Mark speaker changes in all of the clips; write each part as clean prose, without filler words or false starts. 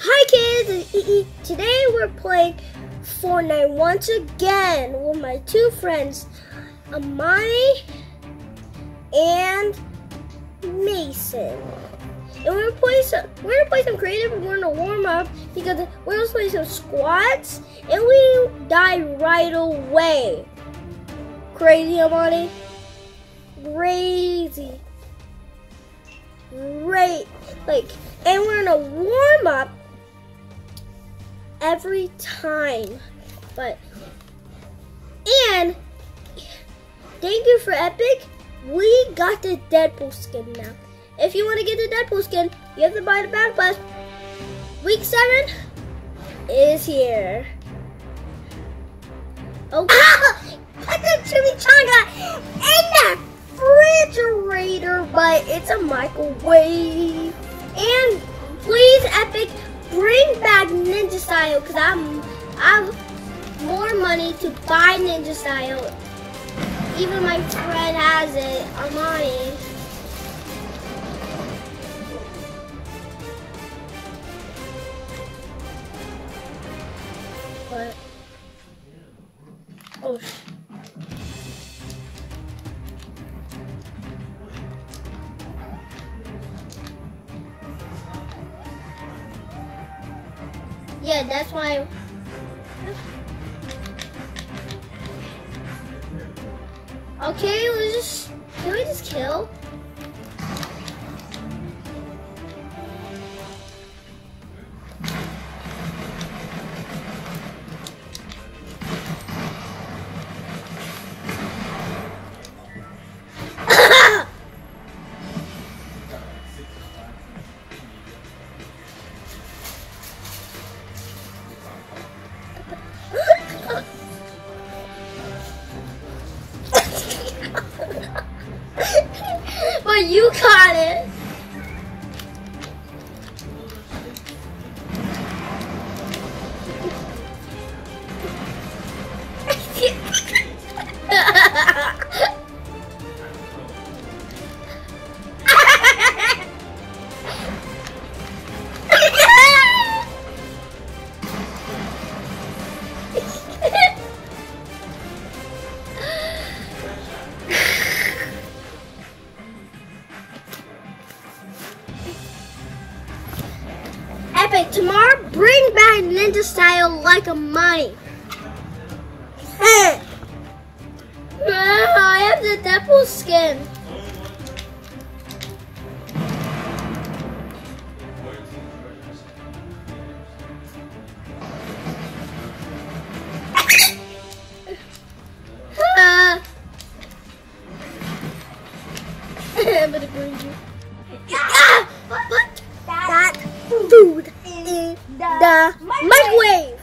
Speaker 1: Hi kids, it's EE. Today we're playing Fortnite once again with my two friends, Amani and Mason. And we're gonna play some creative, and we're gonna warm up because we're gonna play some squads and we die right away. Crazy, Amani? Crazy. Great. And we're gonna warm up every time. And thank you for Epic. We got the Deadpool skin now. If you want to get the Deadpool skin, you have to buy the Battle Pass. Week 7 is here. Oh, put the chimichanga in the refrigerator, but it's a microwave. And please, Epic, bring back Ninja Style, because I have more money to buy Ninja Style. Even my friend has it, Amani. But oh. Yeah, that's why. Okay, can we just kill? But you got it. Epic, tomorrow bring back Ninja Style like a money. I have the Deadpool skin. I'm gonna bring you. Put that food in the microwave.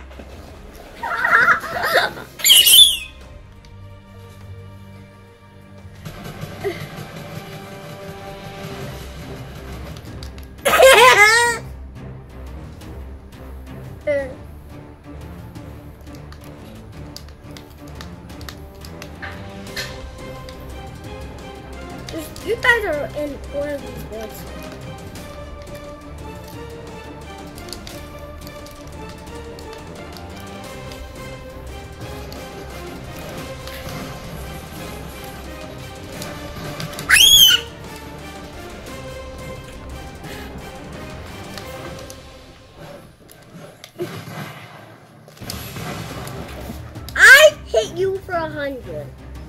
Speaker 1: You guys are in one of these builds. I hit you for 100.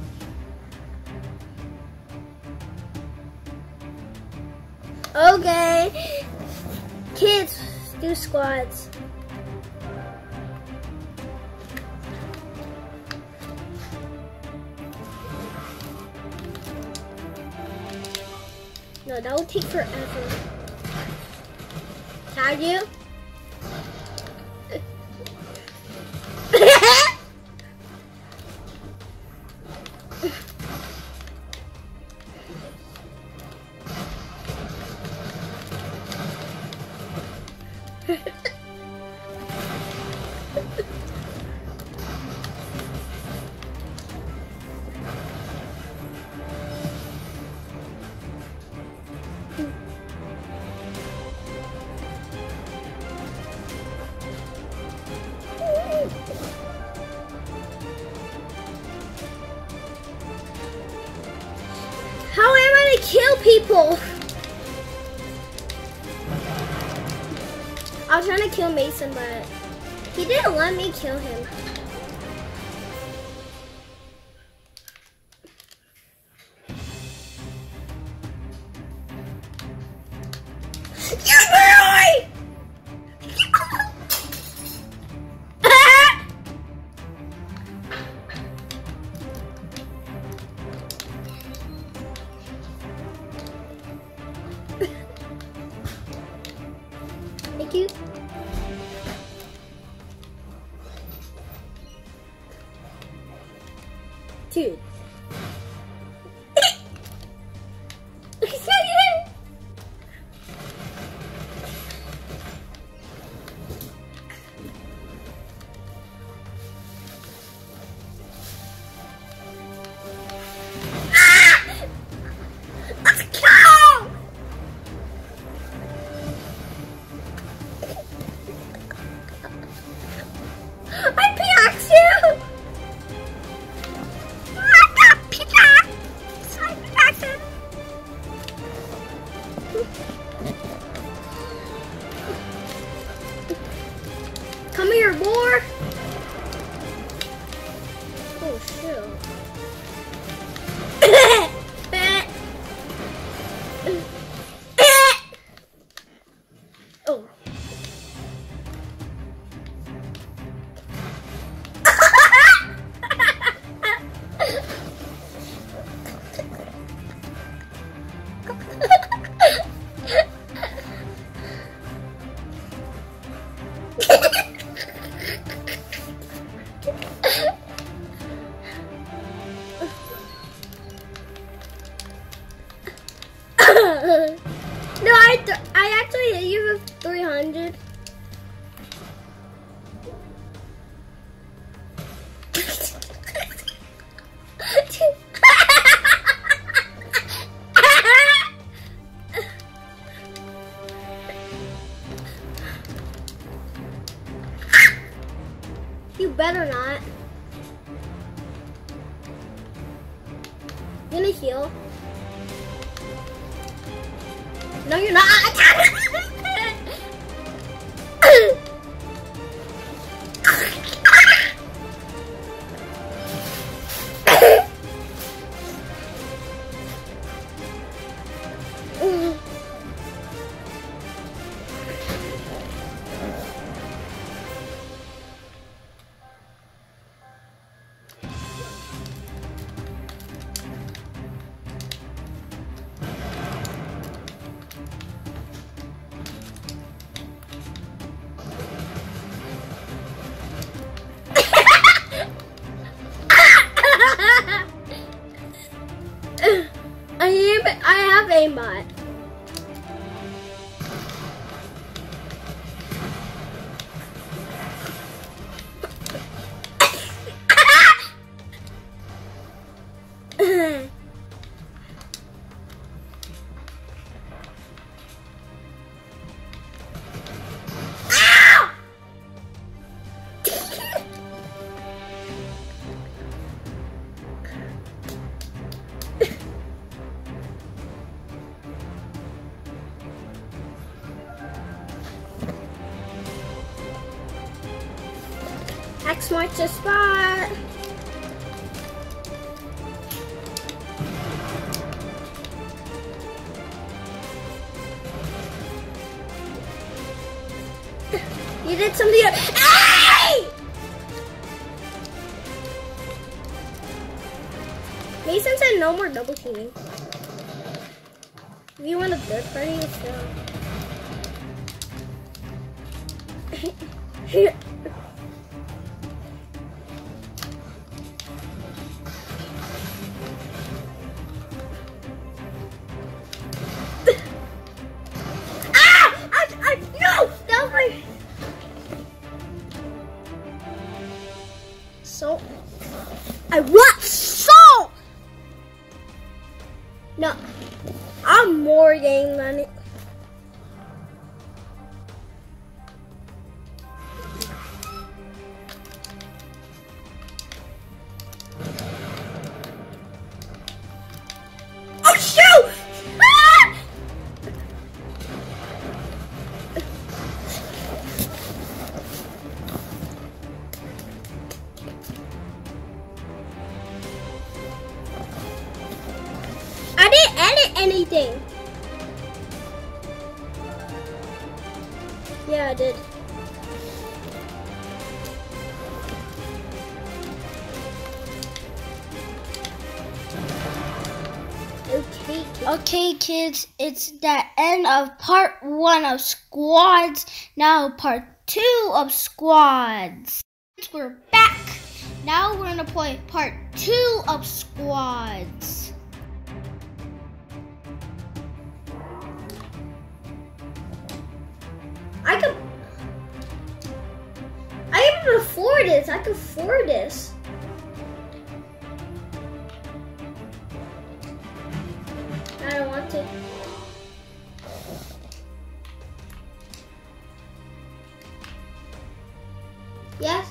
Speaker 1: Okay, kids, do squads. No, that will take forever. Tag you? people. I was trying to kill Mason, but he didn't let me kill him. Thank you. Dude. Come here, boy. Oh, shoot. Oh. No, I actually hit you with 300. You better not. You gonna heal? No, you're not. I have aimbot. X marks the spot. You did something. Hey! Mason said no more double teaming. If you want a third party, so. Salt. I want salt! No, I'm more game than it. Oh shoot! Ah! anything. Yeah, I did. Okay, kids, it's the end of part 1 of squads. Now part 2 of squads. We're back. Now we're gonna play part 2 of squads. I can afford this. I can afford this. I don't want to. Yes.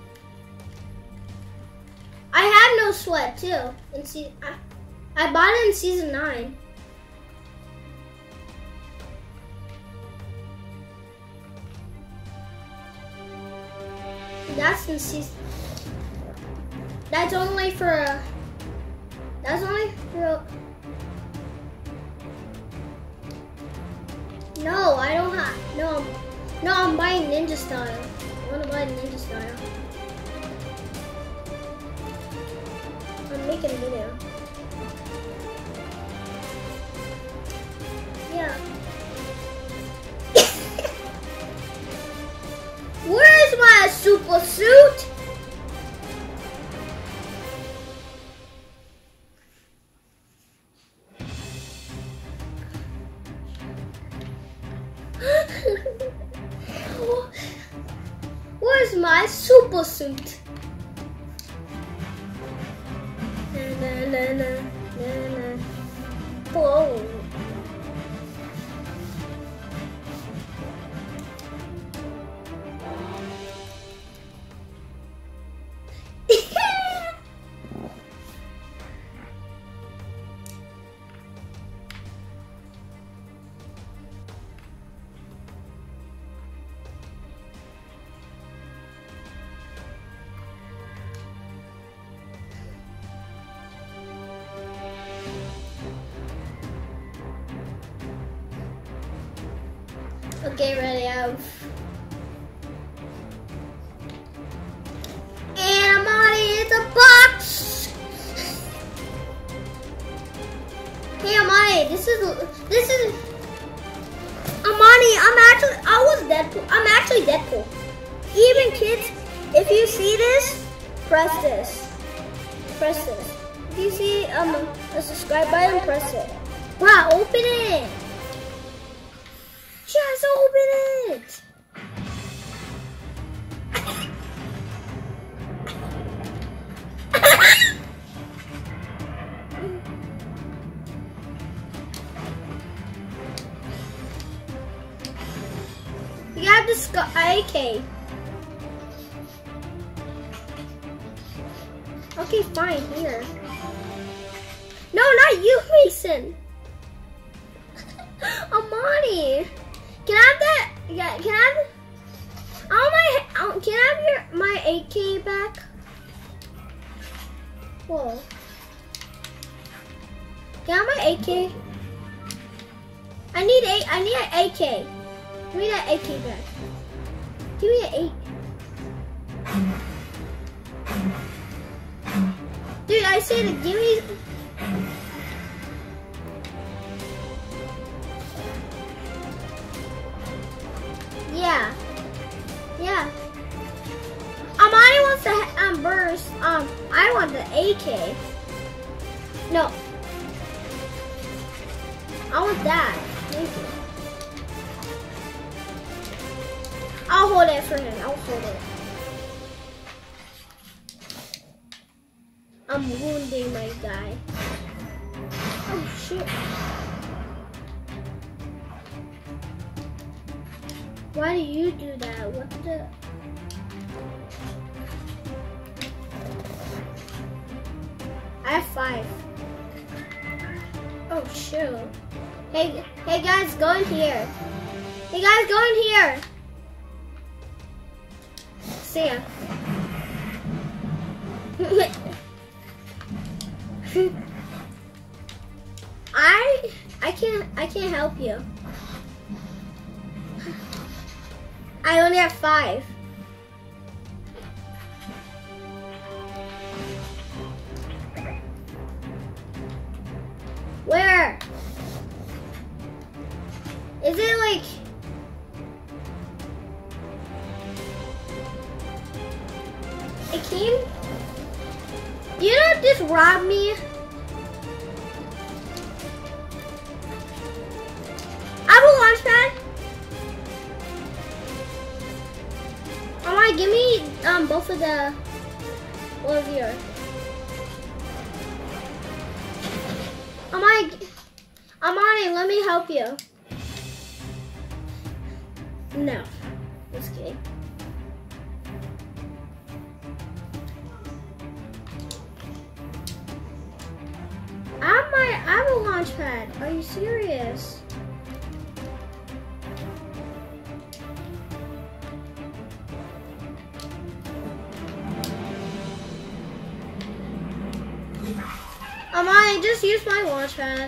Speaker 1: I have no sweat too. I bought it in season 9. That's in season. That's only for. That's only for. No, I don't have. No, I'm buying Ninja Style. I want to buy Ninja Style. I'm making a video. Yeah. Where's my super suit? Where's my super suit? Whoa. Okay, ready out. And Amani, it's a box. Hey Amani, this is Amani. I'm actually Deadpool. Even kids, if you see this, press this. Press this. If you see a subscribe button, press it. Wow, open it. Just open it! You have the AK. Okay, fine, here. No, not you, Mason. Amani. Can I have that? Yeah, can I have my AK back? Whoa. Can I have my AK? I need an AK. Give me that AK back. Give me an AK. Dude, I said give me. Yeah. Yeah. Amani wants to burst. I want the AK. No. I want that. Thank you. I'll hold it for him. I'll hold it. I'm wounding my guy. Oh shit. Why do you do that? What the? I have 5. Oh shoot. Hey guys, go in here. Hey guys, go in here. See ya. can't help you. I only have 5. Where? Is it like... It came? You don't just rob me. I have a launch pad. Alright, give me both of the yours. Amani, let me help you. No, just kidding. I have a launch pad. Are you serious? Amani, just use my launch pad.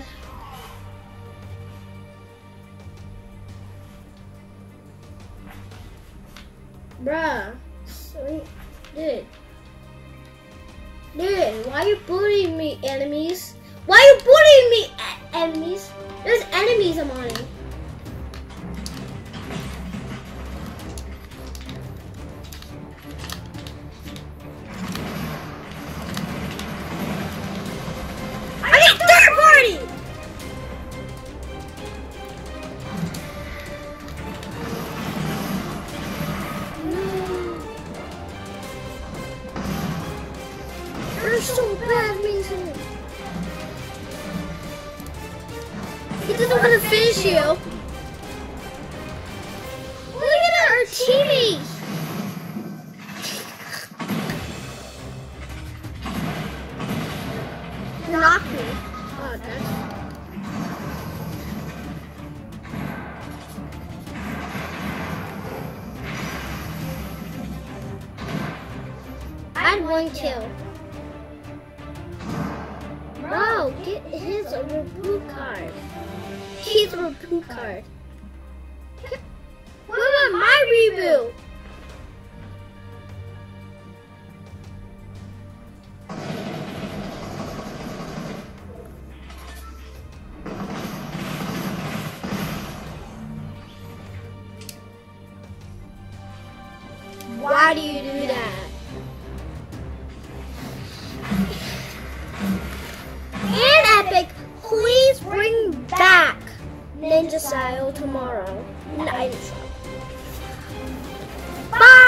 Speaker 1: Bruh, dude, why are you bullying me, enemies? Why are you bullying me, enemies? There's enemies, Amani. I get third party! You're so bad, Mason. He doesn't want to finish you. Look at our teammates. Knock me. Oh, that's... I had 1 kill. Bro, get his reboot card. He's a reboot card. What about my reboot? Why do you do that? And Epic, please bring back Ninja Style tomorrow. Nice. Bye!